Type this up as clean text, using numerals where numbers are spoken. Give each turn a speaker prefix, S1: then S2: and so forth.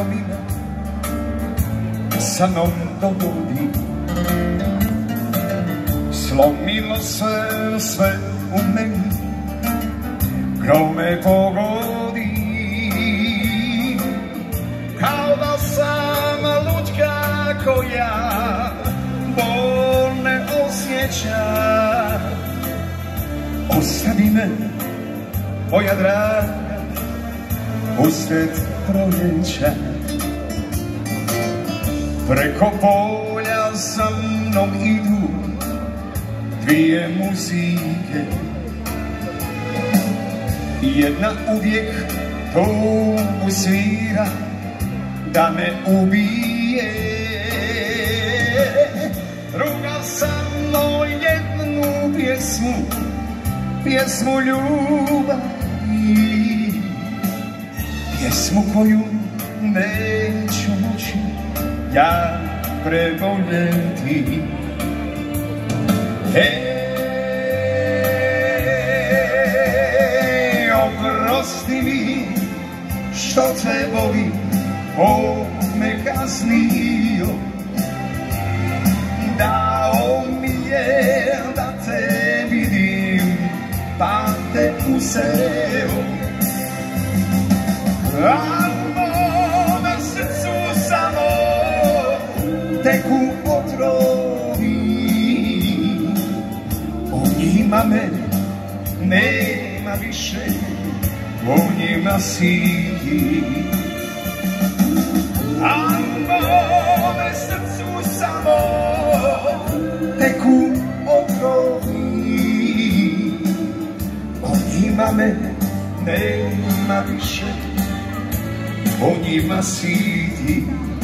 S1: mi sa mnom dogodi. Slomilo se sve u meni, krov me pogodi. Kao da sam lutka koja bol ne osjeća. Ostavi me, moja draga, usred proljeća. Preko polja sa mnom idu dvije muzike. Jedna uvijek tugu svira da me ubije. Druga sa mnom jednu pjesmu, pjesmu ljubavi, pjesmu koju neću moći ja preboljeti. Oprosti mi što te volim, me kaznio. Dao mi je da te vidim, pa te uzeo. A u mome srcu samo teku otrovi. O njima me nema više, o njima si ti. A u mome srcu samo teku otrovi. O njima me nema više, o njima si ti.